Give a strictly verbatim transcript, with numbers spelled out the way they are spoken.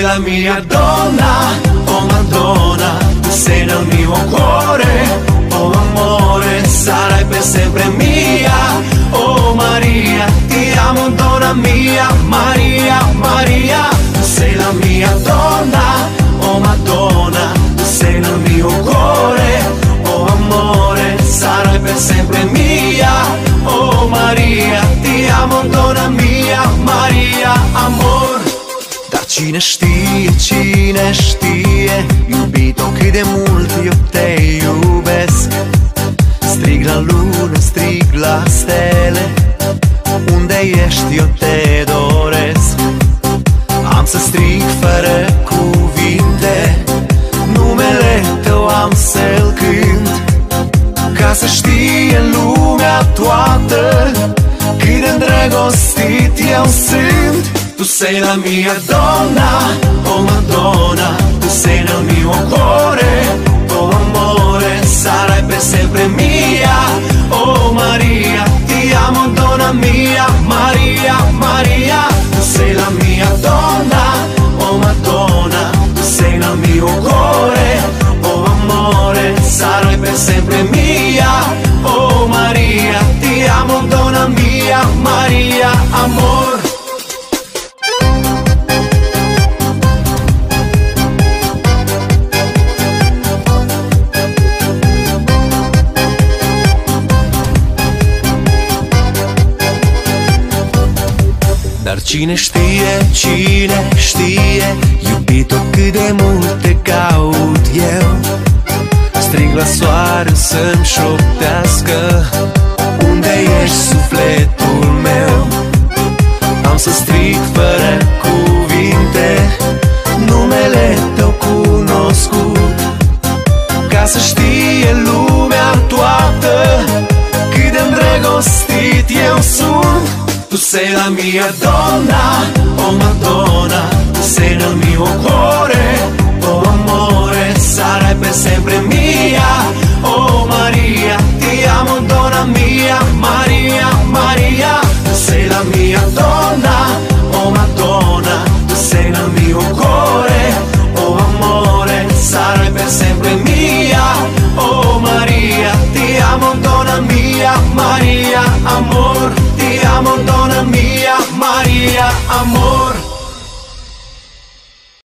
sei la mia donna, oh Madonna, tu sei nel mio cuore, oh amore, sarai per sempre mia, oh Maria, ti amo donna mia, Maria, Maria, tu sei la mia donna, oh Madonna, tu sei nel mio cuore, oh amore, sarai per sempre mia, oh Maria, ti amo donna mia, Maria, amor. Dar cine știe, cine știe, iubito, cât de mult eu te iubesc. Strig la lună, strig la stele, unde ești eu te doresc. Am să strig fără cuvinte, numele tău am să-l cânt, ca să știe lumea toată cât de îndrăgostit eu sunt. Tu sei la mia donna, oh Madonna, tu sei nel mio cuore, oh amore, sarai per sempre mia, oh Maria, ti amo donna mia, Maria, Maria, tu sei la mia donna, oh Madonna, tu sei nel mio cuore, oh amore, sarai per sempre mia, oh Maria, ti amo donna mia, Maria, amor. Dar cine știe, cine știe, iubito, cât de mult te caut eu. Strig la soare să-mi șoptească, unde ești sufletul meu. Am să strig fără cuvinte, numele tău cunoscut, ca să știe lumea toată cât de îndrăgostit eu sunt. Tu sei la mia donna, oh Madonna, tu sei nel mio cuore, oh amore, sarai per sempre mia, oh Maria, ti amo donna mia, Maria, Maria,